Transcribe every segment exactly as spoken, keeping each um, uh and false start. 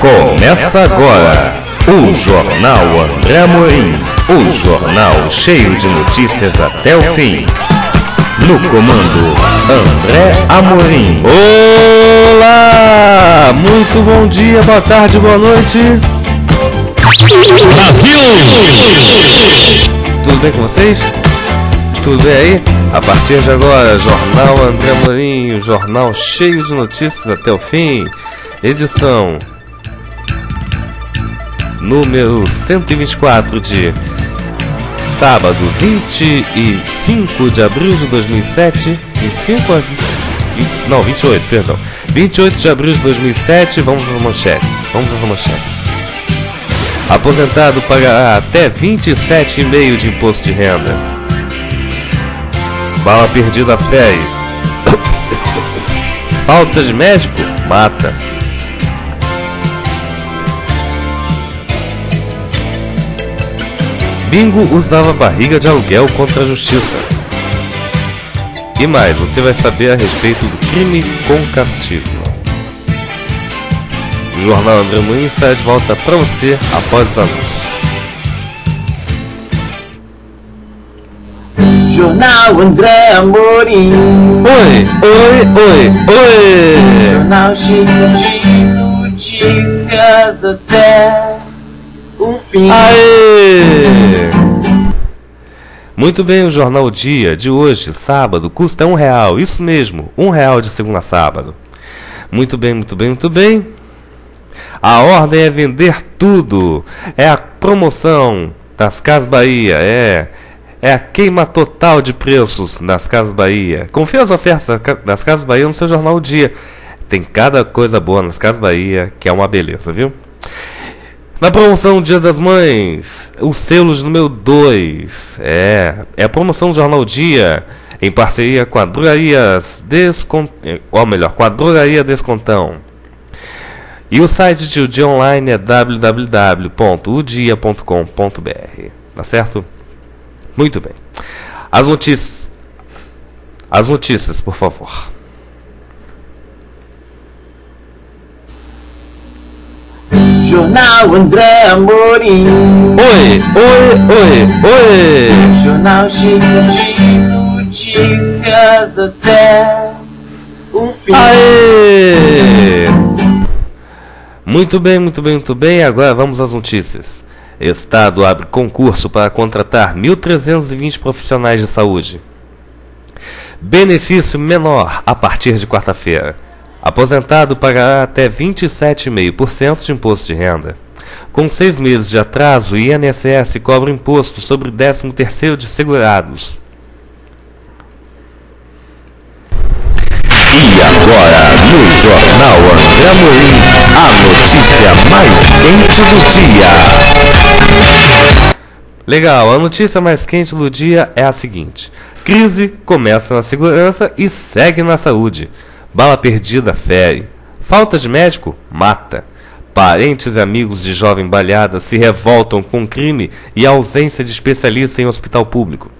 Começa agora o Jornal André Amorim, o jornal cheio de notícias até o fim. No comando, André Amorim. Olá! Muito bom dia, boa tarde, boa noite. Brasil! Tudo bem com vocês? Tudo bem aí? A partir de agora, Jornal André Amorim, o jornal cheio de notícias até o fim. Edição número cento e vinte e quatro de sábado, vinte e cinco de abril de dois mil e sete. vinte e cinco a vinte, não, vinte e oito, perdão. vinte e oito de abril de dois mil e sete. Vamos às manchetes. Vamos às manchetes. Aposentado pagará até vinte e sete vírgula cinco por cento de imposto de renda. Bala perdida fere. Falta de médico? Mata. Bingo usava barriga de aluguel contra a justiça. E mais, você vai saber a respeito do crime com castigo. O Jornal André Amorim está de volta para você após os anúncios. Jornal André Amorim. Oi, oi, oi, oi. Jornal cheio de notícias até o fim. Aê! Muito bem, o Jornal Dia de hoje, sábado, custa um real. Isso mesmo, um real de segunda a sábado. Muito bem, muito bem, muito bem. A ordem é vender tudo. É a promoção das Casas Bahia, é... É a queima total de preços nas Casas Bahia. Confira as ofertas das Casas Bahia no seu Jornal Dia. Tem cada coisa boa nas Casas Bahia, que é uma beleza, viu? Na promoção Dia das Mães, os selos número dois. É, é a promoção do Jornal Dia, em parceria com a Drogarias Descontão. Ou melhor, com a Drogaria Descontão. E o site de O Dia Online é w w w ponto o dia ponto com ponto b r. Tá certo? Muito bem. As notícias. As notícias, por favor. Jornal André Amorim. Oi, oi, oi, oi. Jornal cheio de notícias até o fim. Aê! Muito bem, muito bem, muito bem. Agora vamos às notícias. Estado abre concurso para contratar mil trezentos e vinte profissionais de saúde. Benefício menor a partir de quarta-feira. Aposentado pagará até vinte e sete vírgula cinco por cento de imposto de renda. Com seis meses de atraso, o I N S S cobra imposto sobre o décimo terceiro de segurados. E agora, no Jornal André Amorim, a notícia mais quente do dia. Legal, a notícia mais quente do dia é a seguinte: crise começa na segurança e segue na saúde. Bala perdida fere. Falta de médico? Mata. Parentes e amigos de jovem baleada se revoltam com crime e a ausência de especialista em hospital público.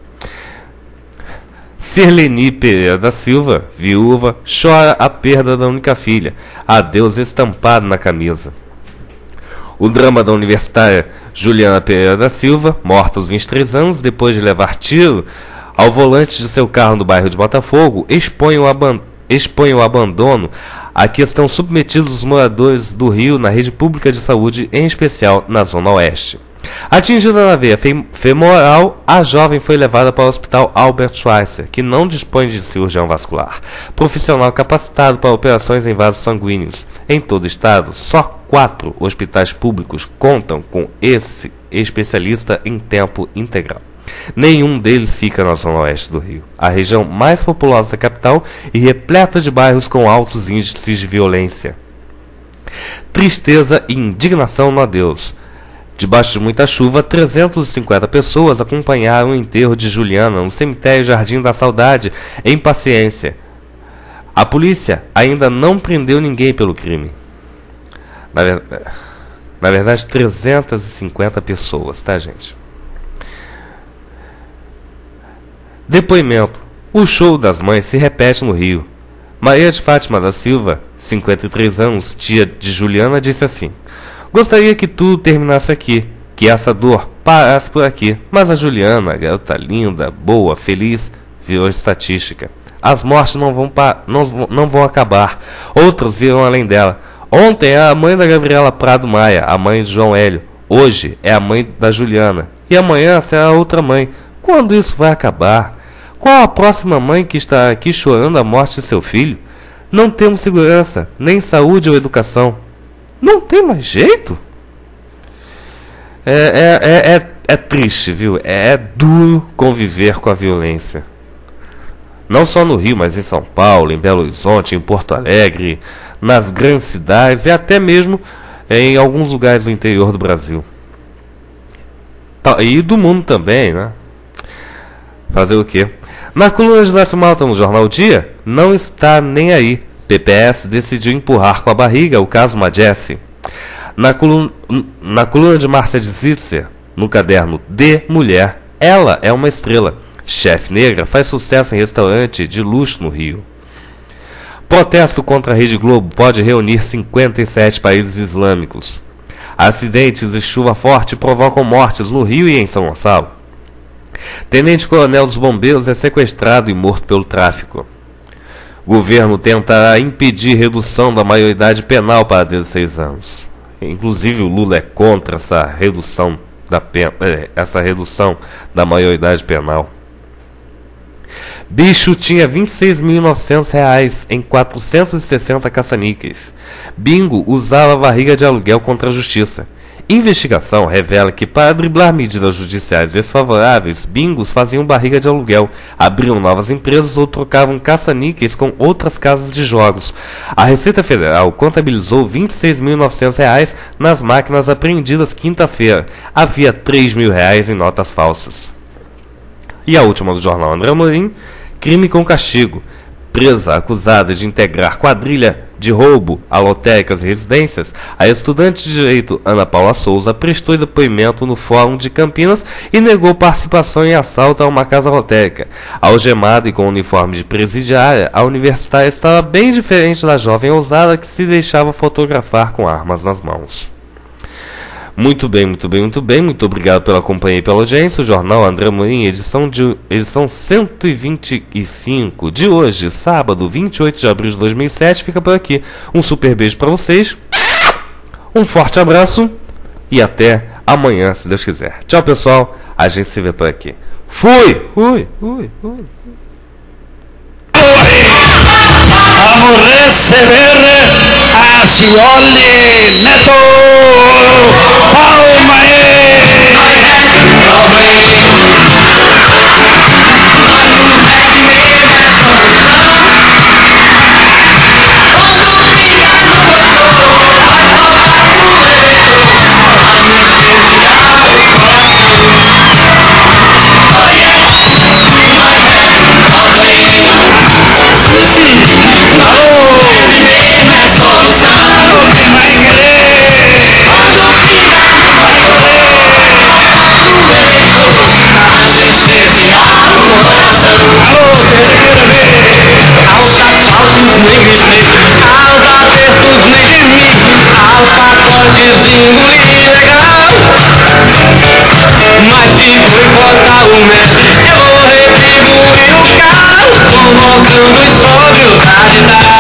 Sirleni Pereira da Silva, viúva, chora a perda da única filha. Adeus estampado na camisa. O drama da universitária Juliana Pereira da Silva, morta aos vinte e três anos depois de levar tiro ao volante de seu carro no bairro de Botafogo, expõe o, aban- expõe o abandono a que estão submetidos os moradores do Rio na rede pública de saúde, em especial na Zona Oeste. Atingida na veia femoral, a jovem foi levada para o Hospital Albert Schweitzer, que não dispõe de cirurgião vascular, profissional capacitado para operações em vasos sanguíneos. Em todo o estado, só quatro hospitais públicos contam com esse especialista em tempo integral. Nenhum deles fica na Zona Oeste do Rio, a região mais populosa da capital e repleta de bairros com altos índices de violência. Tristeza e indignação no adeus. Debaixo de muita chuva, trezentas e cinquenta pessoas acompanharam o enterro de Juliana no cemitério Jardim da Saudade, em Paciência. A polícia ainda não prendeu ninguém pelo crime. Na, ver... Na verdade, trezentas e cinquenta pessoas, tá, gente? Depoimento. O show das mães se repete no Rio. Maria de Fátima da Silva, cinquenta e três anos, tia de Juliana, disse assim: Gostaria que tudo terminasse aqui, que essa dor parasse por aqui. Mas a Juliana, garota linda, boa, feliz, virou estatística. As mortes não vão, pa não, não vão acabar. Outras viram além dela. Ontem é a mãe da Gabriela Prado Maia, a mãe de João Hélio. Hoje é a mãe da Juliana. E amanhã será outra mãe. Quando isso vai acabar? Qual a próxima mãe que está aqui chorando a morte de seu filho? Não temos segurança, nem saúde ou educação. Não tem mais jeito? É, é, é, é, é triste, viu? É, é duro conviver com a violência. Não só no Rio, mas em São Paulo, em Belo Horizonte, em Porto Alegre, nas grandes cidades e até mesmo em alguns lugares do interior do Brasil. E do mundo também, né? Fazer o quê? Na coluna de Lécio Malta no Jornal Dia, não está nem aí. P P S decidiu empurrar com a barriga o caso Majesse. Na coluna, na coluna de Márcia de Zitzer, no caderno De Mulher, ela é uma estrela. Chefe negra faz sucesso em restaurante de luxo no Rio. Protesto contra a Rede Globo pode reunir cinquenta e sete países islâmicos. Acidentes e chuva forte provocam mortes no Rio e em São Gonçalo. Tenente-coronel dos bombeiros é sequestrado e morto pelo tráfico. Governo tentará impedir redução da maioridade penal para dezesseis anos. Inclusive o Lula é contra essa redução da pena, essa redução da maioridade penal. Bicho tinha vinte e seis mil e novecentos reais em quatrocentos e sessenta caça-níqueis. Bingo usava barriga de aluguel contra a justiça. Investigação revela que, para driblar medidas judiciais desfavoráveis, bingos faziam barriga de aluguel, abriam novas empresas ou trocavam caça-níqueis com outras casas de jogos. A Receita Federal contabilizou vinte e seis mil e novecentos reais nas máquinas apreendidas quinta-feira. Havia três mil reais em notas falsas. E a última do jornal André Amorim, crime com castigo. Presa acusada de integrar quadrilha de roubo a lotéricas e residências, a estudante de direito Ana Paula Souza prestou depoimento no Fórum de Campinas e negou participação em assalto a uma casa lotérica. Algemada e com uniforme de presidiária, a universitária estava bem diferente da jovem ousada que se deixava fotografar com armas nas mãos. Muito bem, muito bem, muito bem. Muito obrigado pela companhia e pela audiência. O Jornal André Amorim, edição, de, edição cento e vinte e cinco de hoje, sábado, vinte e oito de abril de dois mil e sete, fica por aqui. Um super beijo para vocês. Um forte abraço e até amanhã, se Deus quiser. Tchau, pessoal. A gente se vê por aqui. Fui! Fui, fui, fui. Vamos receber a Cioli Neto. Palma mas se foi cortar o metro, eu vou retribuir o caso, convocando os sóbrios a ditar.